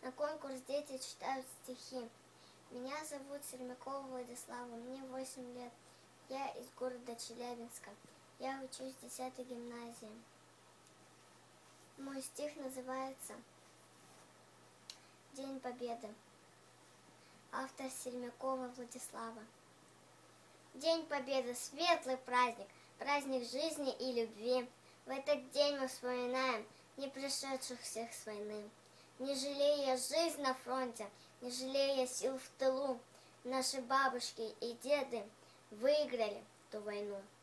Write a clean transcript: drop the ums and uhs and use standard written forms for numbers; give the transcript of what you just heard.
На конкурс дети читают стихи. Меня зовут Сермякова Владислава, мне 8 лет. Я из города Челябинска. Я учусь в 10 гимназии. Мой стих называется «День Победы». Автор Сермякова Владислава. День Победы – светлый праздник, праздник жизни и любви. В этот день мы вспоминаем не пришедших всех с войны. Не жалея жизнь на фронте, не жалея сил в тылу, наши бабушки и деды выиграли ту войну.